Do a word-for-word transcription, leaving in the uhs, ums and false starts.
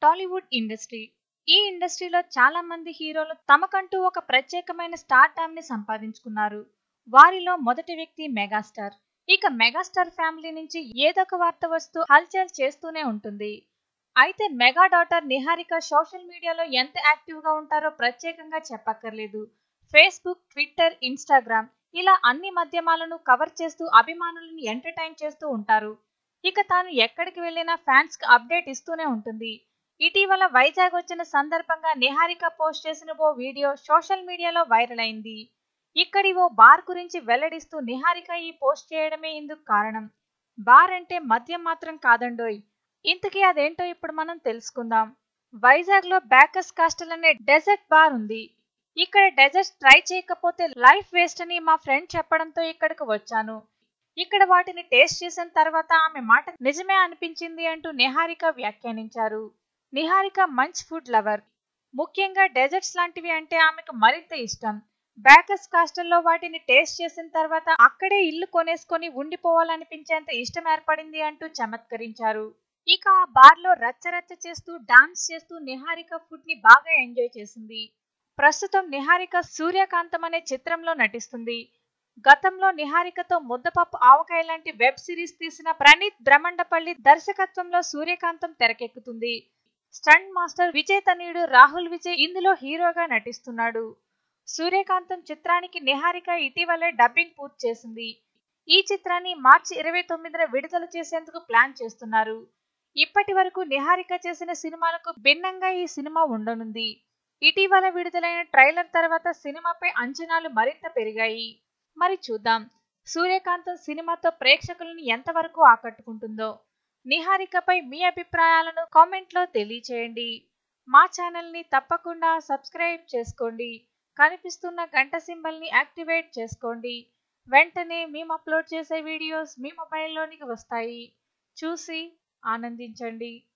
Tollywood industry. ఈ ఇండస్ట్రీలో చాలా మంది హీరోలు తమకంటూ ఒక ప్రత్యేకమైన స్టార్డమ్ ని సంపాదించుకున్నారు. వారిలో మొదటి వ్యక్తి మెగాస్టార్. ఇక మెగాస్టార్ ఫ్యామిలీ నుంచి ఏదొక వార్త వస్తూ హల్చల్ చేస్తూనే ఉంటుంది. అయితే మెగా డాటర్ నిహారిక సోషల్ మీడియాలో ఎంత యాక్టివ్ గా ఉంటారో ప్రత్యేకంగా చెప్పక్కర్లేదు. ఫేస్బుక్, ట్విట్టర్, ఇన్స్టాగ్రామ్ ఇలా అన్ని మాధ్యమాలను కవర్ చేస్తూ అభిమానులను ఎంటర్టైన్ చేస్తూ ఉంటారు. ఇక తాను ఎక్కడికి వెళ్ళినా ఫ్యాన్స్ కి అప్డేట్ ఇస్తూనే ఉంటుంది. ఇటీవల వైజాగ్ వచ్చిన సందర్భంగా నిహారిక పోస్ట్ చేసిన ఓ వీడియో సోషల్ మీడియాలో వైరల్ అయింది. ఇక్కడి ఓ బార్ గురించి వెల్లడిస్తూ నిహారిక ఈ పోస్ట్ చేయడమే ఇందుకు కారణం. బార్ అంటే మద్యం మాత్రం కాదండోయ్. ఇంతకీ అదేంటో ఇప్పుడు మనం తెలుసుకుందాం. వైజాగ్ లో బ్యాకస్ కాస్టల్ అనే డెజర్ట్ బార్ ఉంది. ఇక్కడ డెజర్ట్స్ ట్రై చేయకపోతే లైఫ్ వేస్ట్ అని మా ఫ్రెండ్ చెప్పడంతో ఇక్కడికి వచ్చాను. ఇక్కడ వాటిని టేస్ట్ చేసిన తర్వాత ఆమె మాట నిజమే అనిపించింది అంటూ నిహారిక వ్యాఖ్యానించారు. నిహారిక మంచి ఫుడ్ లవర్. ముఖ్యంగా డెజర్ట్స్ లాంటివి అంటే ఆమెకు మరింత ఇష్టం. బ్యాకస్ కాస్టల్లో వాటిని టేస్ట్ చేసిన తర్వాత అక్కడే ఇల్లు కొనేసుకొని ఉండిపోవాలనిపించేంత ఇష్టం ఏర్పడింది అంటూ చమత్కరించారు. ఇక ఆ బార్ లో రచ్చరచ్చ చేస్తూ డాన్స్ చేస్తూ నిహారిక ఫుడ్ ని బాగా ఎంజాయ్ చేసింది. ప్రస్తుతం నిహారిక సూర్యకాంతం అనే చిత్రంలో నటిస్తుంది. గతంలో నిహారికతో ముద్దపప్పు ఆవకాయ లాంటి వెబ్ సిరీస్ తీసిన ప్రణీత్ బ్రహ్మండపల్లి దర్శకత్వంలో సూర్యకాంతం తెరకెక్కుతుంది. స్టంట్ మాస్టర్ విజయ్ తనయుడు రాహుల్ విజయ్ ఇందులో హీరోగా నటిస్తున్నాడు. సూర్యకాంతం చిత్రానికి నిహారిక ఇటీవలే డబ్బింగ్ పూర్తి చేసింది. ఈ చిత్రాన్ని మార్చి ఇరవై తొమ్మిదిన విడుదల చేసేందుకు ప్లాన్ చేస్తున్నారు. ఇప్పటి వరకు నిహారిక చేసిన సినిమాలకు భిన్నంగా ఈ సినిమా ఉండనుంది. ఇటీవల విడుదలైన ట్రైలర్ తర్వాత సినిమాపై అంచనాలు మరింత పెరిగాయి. మరి చూద్దాం సూర్యకాంతం సినిమాతో ప్రేక్షకులను ఎంతవరకు ఆకట్టుకుంటుందో. నిహారికపై మీ అభిప్రాయాలను కామెంట్లో తెలియచేయండి. మా ఛానల్ ని తప్పకుండా సబ్స్క్రైబ్ చేసుకోండి. కనిపిస్తున్న గంట సింబల్ ని యాక్టివేట్ చేసుకోండి. వెంటనే మేము అప్లోడ్ చేసే వీడియోస్ మీ మొబైల్లోనికి వస్తాయి. చూసి ఆనందించండి.